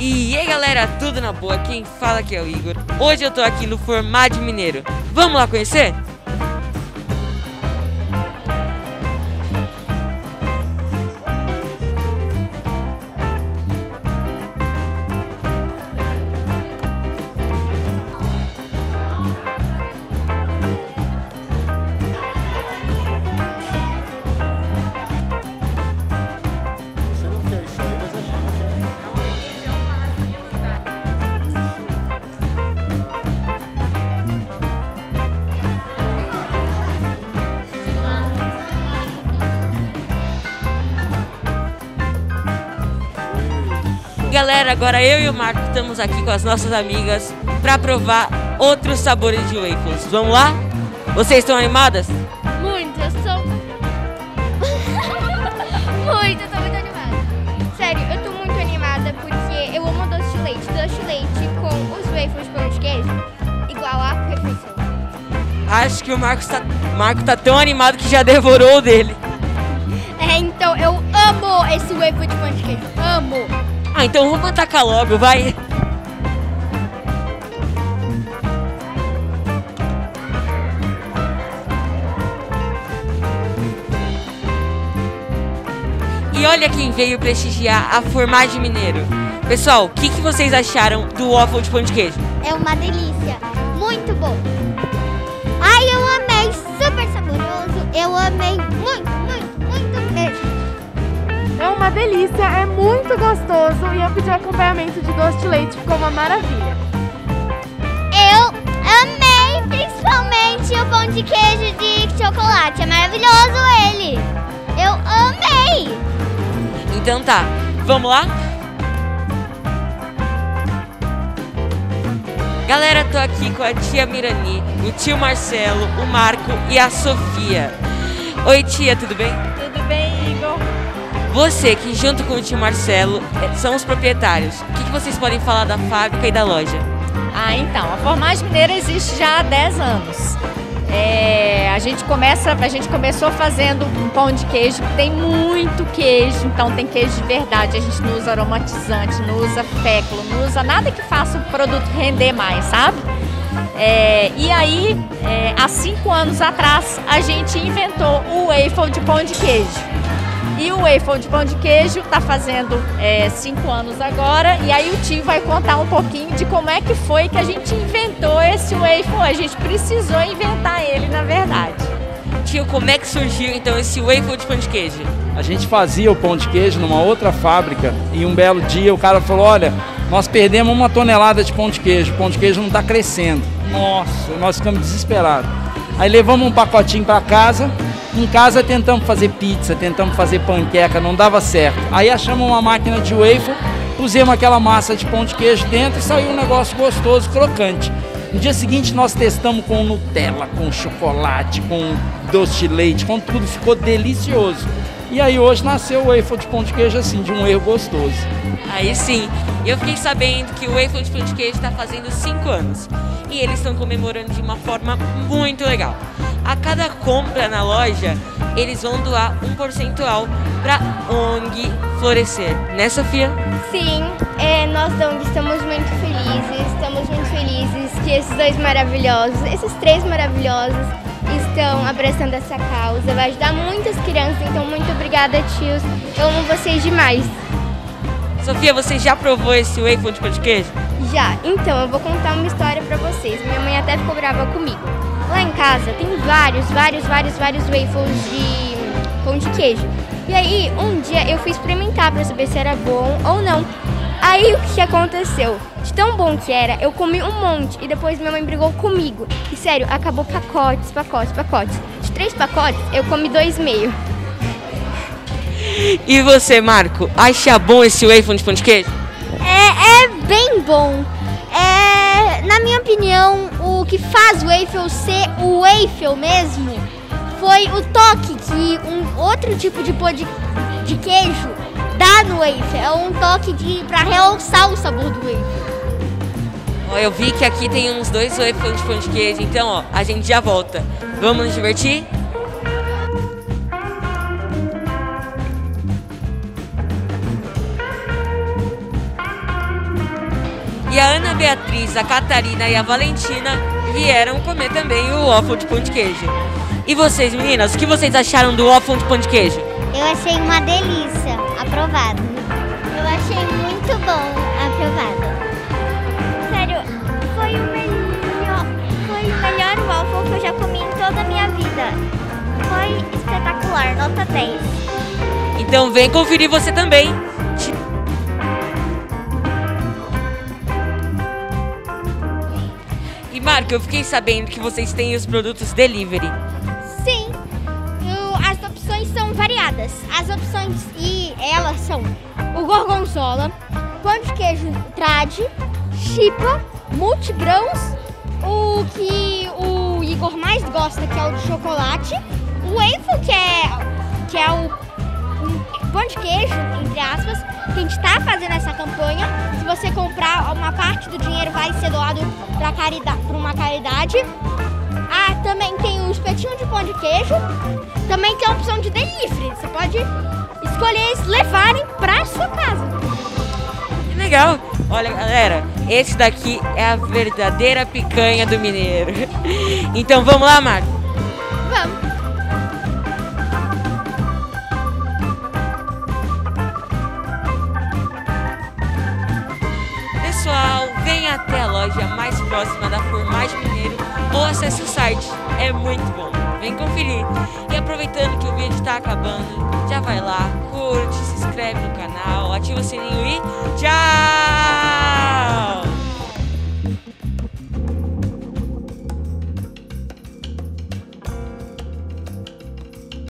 E aí galera, tudo na boa? Quem fala aqui é o Igor. Hoje eu tô aqui no Formaggio Mineiro. Vamos lá conhecer? Galera, agora eu e o Marco estamos aqui com as nossas amigas para provar outros sabores de waffles. Vamos lá? Vocês estão animadas? Muito, eu sou... eu tô muito animada. Sério, eu tô muito animada porque eu amo doce de leite. Doce de leite com os waffles de pão de queijo, igual a perfeição. Acho que o Marco tá tão animado que já devorou o dele. Então eu amo esse waffle de pão de queijo, amo! Ah, então vamos atacar logo, vai! E olha quem veio prestigiar a Formaggio Mineiro. Pessoal, o que vocês acharam do waffle de pão de queijo? É uma delícia, muito bom! Ai, eu amei, super saboroso, eu amei muito mesmo! É uma delícia, é muito gostoso e eu pedi acompanhamento de doce de leite, ficou uma maravilha. Eu amei principalmente o pão de queijo de chocolate, é maravilhoso ele. Eu amei. Então tá, vamos lá? Galera, tô aqui com a tia Mirani, o tio Marcelo, o Marco e a Sofia. Oi tia, tudo bem? Tudo bem, Igor? Você, que junto com o tio Marcelo são os proprietários, o que vocês podem falar da fábrica e da loja? Então, a Formaggio Mineiro existe já há 10 anos. A gente começou fazendo um pão de queijo que tem muito queijo, então tem queijo de verdade, a gente não usa aromatizante, não usa fécula, não usa nada que faça o produto render mais, sabe? E aí, há 5 anos atrás, a gente inventou o waffle de pão de queijo. E o waffle de pão de queijo está fazendo 5 anos agora. E aí o tio vai contar um pouquinho de como é que foi que a gente inventou esse waffle. A gente precisou inventar ele, na verdade. Tio, como é que surgiu então esse waffle de pão de queijo? A gente fazia o pão de queijo numa outra fábrica e um belo dia o cara falou, olha, nós perdemos 1 tonelada de pão de queijo, o pão de queijo não está crescendo. Nossa, nós ficamos desesperados. Aí levamos um pacotinho para casa. Em casa tentamos fazer pizza, tentamos fazer panqueca, não dava certo. Aí achamos uma máquina de waffle, pusemos aquela massa de pão de queijo dentro e saiu um negócio gostoso, crocante. No dia seguinte nós testamos com Nutella, com chocolate, com doce de leite, com tudo, ficou delicioso. E aí hoje nasceu o waffle de pão de queijo assim, de um erro gostoso. Aí sim, eu fiquei sabendo que o waffle de pão de queijo está fazendo 5 anos. E eles estão comemorando de uma forma muito legal. A cada compra na loja, eles vão doar um percentual para ONG Florescer. Né, Sofia? Sim, nós da ONG estamos muito felizes que esses 2 maravilhosos, esses 3 maravilhosos estão abraçando essa causa. Vai ajudar muitas crianças, então muito obrigada, tios. Eu amo vocês demais. Sofia, você já provou esse waffle de pão de queijo? Já, então eu vou contar uma história pra vocês. Minha mãe até ficou brava comigo. Lá em casa tem vários waffles de pão de queijo. E aí, um dia eu fui experimentar pra saber se era bom ou não. Aí o que aconteceu? De tão bom que era, eu comi um monte e depois minha mãe brigou comigo. E sério, acabou pacotes. De 3 pacotes, eu comi 2,5. E você, Marco, acha bom esse waffle de pão de queijo? É bem bom. Na minha opinião, o que faz o waffle ser o waffle mesmo foi o toque que um outro tipo de pão de queijo dá no waffle. É um toque pra realçar o sabor do waffle. Eu vi que aqui tem uns 2 waffles de pão de queijo, então a gente já volta. Vamos nos divertir? a Ana Beatriz, a Catarina e a Valentina vieram comer também o waffle de pão de queijo. E vocês, meninas, o que vocês acharam do waffle de pão de queijo? Eu achei uma delícia, aprovado. Eu achei muito bom, aprovado. Sério, foi o melhor waffle que eu já comi em toda a minha vida. Foi espetacular, nota 10. Então vem conferir você também. E Marco, eu fiquei sabendo que vocês têm os produtos delivery. Sim, as opções são variadas. As opções e elas são o gorgonzola, pão de queijo trad, chipa, multigrãos, o que o Igor mais gosta, que é o de chocolate, o waffle, que é o pão de queijo, entre aspas, que a gente está fazendo essa campanha. Se você comprar, uma parte do dinheiro vai ser doado para uma caridade. Também tem o espetinho de pão de queijo. Também tem a opção de delivery. Você pode escolher eles levarem para sua casa. Que legal! Olha, galera, esse daqui é a verdadeira picanha do mineiro. Então vamos lá, Marco? Vamos! Pessoal, venha até a loja mais próxima da Formagem Mineiro ou acesse o site, é muito bom, vem conferir. E aproveitando que o vídeo está acabando, já vai lá, curte, se inscreve no canal, ativa o sininho e tchau!